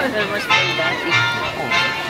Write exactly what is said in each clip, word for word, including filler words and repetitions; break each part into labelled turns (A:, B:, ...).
A: Almost full daddy.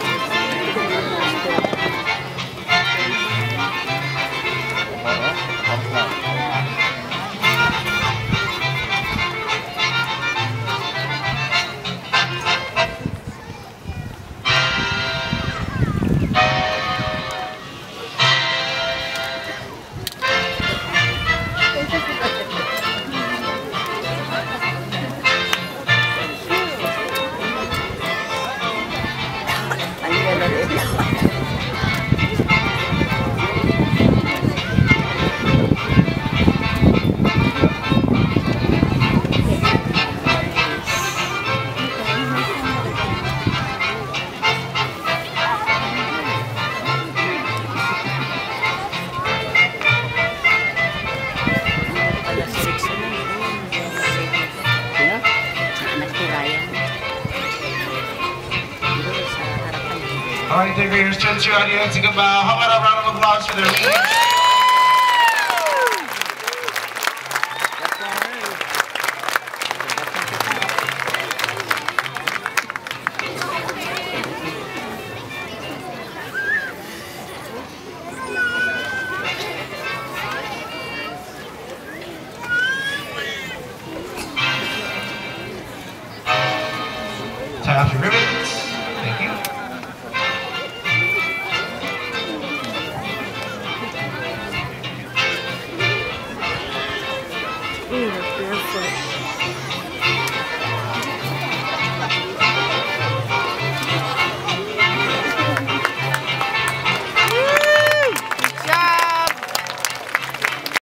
B: All right, decorators, turn to your audience and give a how about a round of applause for their leaders. Tie off your ribbons. Thank you.
A: Ooh, that's beautiful.